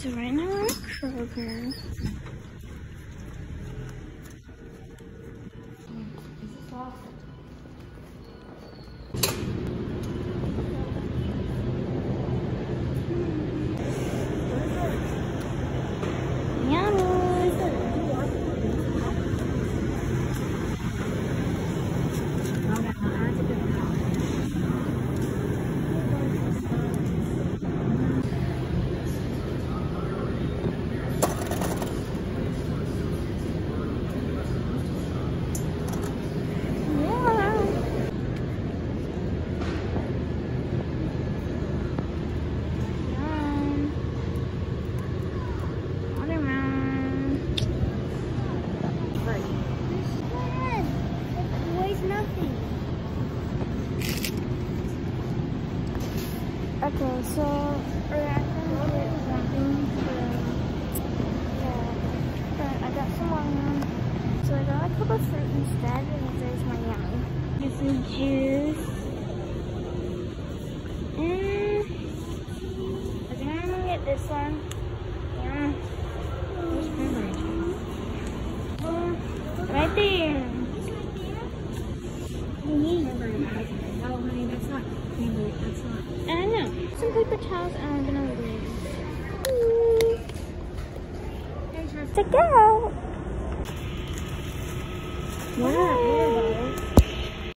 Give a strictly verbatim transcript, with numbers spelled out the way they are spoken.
So right now we're at Kroger. Okay, so we're at the get something for, yeah, I got some watermelon. So I got a cup of fruit instead, and there's my yummy. Get some juice. And I think I'm gonna get this one. Yeah. There's cranberry juice. Uh, right there. Oh, honey, that's not cranberry. That's not. I know. Some paper towels and I'm gonna leave. To go. Wow.